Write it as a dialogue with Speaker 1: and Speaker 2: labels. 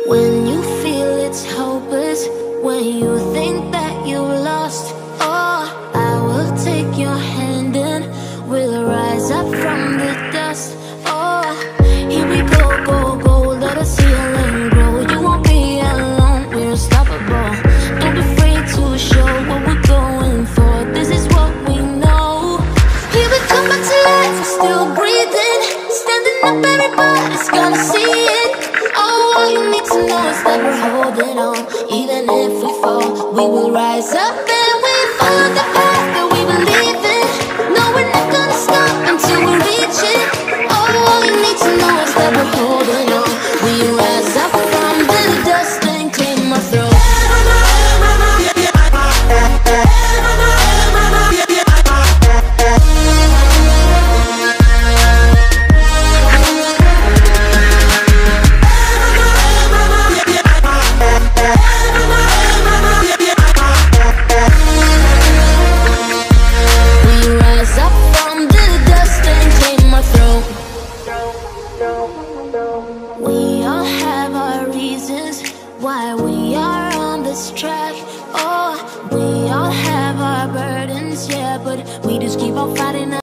Speaker 1: When you feel it's hopeless, when you think that you lost, oh, I will take your hand and we'll rise up from the dust. Oh, here we go, go, go, let us heal and grow. You won't be alone, we're unstoppable. Don't be afraid to show what we're going for. This is what we know. Here we come back to life, we're still breathing. Standing up, everybody's gonna see it. Oh, all you need to know is that we're holding on. Even if we fall, we will rise up and we follow the path that we believe in. No, we're not gonna stop until we reach it. Oh, all you need to know is that we're holding on. We rise up from the dust and claim our throne. We all have our reasons why we are on this track. Oh, we all have our burdens, yeah, but we just keep on fighting.